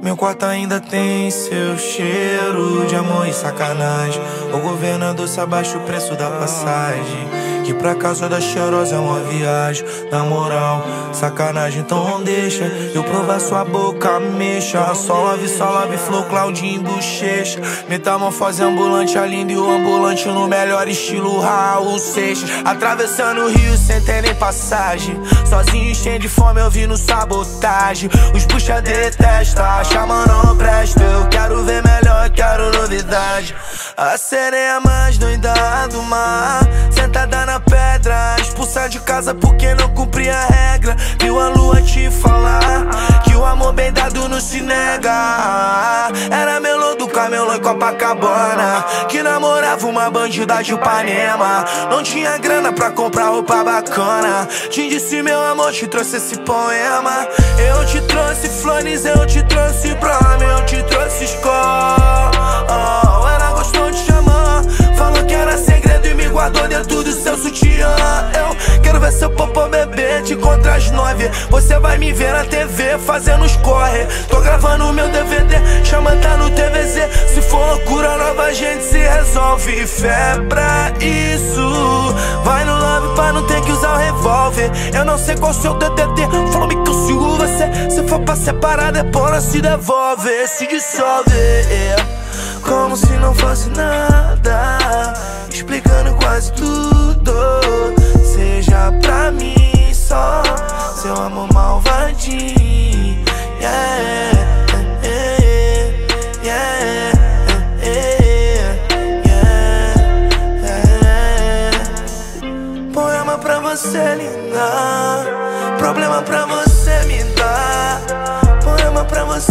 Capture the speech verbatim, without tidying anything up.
Meu quarto ainda tem seu cheiro de amor e sacanagem. O governador se abaixa o preço da passagem, que pra casa da cheirosa é uma viagem. Na moral, sacanagem, então não deixa eu provar sua boca, mexa. Só love, só love, flow, Claudinho, bochecha. Metamorfose ambulante, a linda e o ambulante no melhor estilo Raul Seixas. Atravessando o rio sem ter nem passagem, sozinho, cheio de fome, ouvindo sabotagem. Os puxa detesta, chama não presta. Eu quero ver melhor, quero novidade. A sereia mais doida do mar, sentada na pedra, expulsa de casa porque não cumpria a regra. Viu a lua te falar que o amor bem dado não se nega. Era melô do camelô em Copacabana, que namorava uma bandida de Ipanema. Não tinha grana pra comprar roupa bacana. Te disse meu amor, te trouxe esse poema. Eu te trouxe flores, eu te trouxe brama, eu te trouxe escola. Oh, ela gostou de chamar, falou que era segredo e me guardou dentro do seu sutiã. Eu quero ver seu popô bebê, te encontrar às nove. Você vai me ver na T V fazendo os corre. Tô gravando meu D V D, chama tá no T V Z. Se for loucura nova a gente se resolve. Fé pra isso, vai no love pra não ter que usar o revólver. Eu não sei qual seu D D D, falou-me que eu sigo você. Se for pra separar depois não se devolve, se dissolve, como se não fosse nada, explicando quase tudo. Seja pra mim só seu amor malvadinho, yeah, yeah, yeah, yeah, yeah, yeah. Poema pra você, linda, problema pra você me dar. Poema pra você,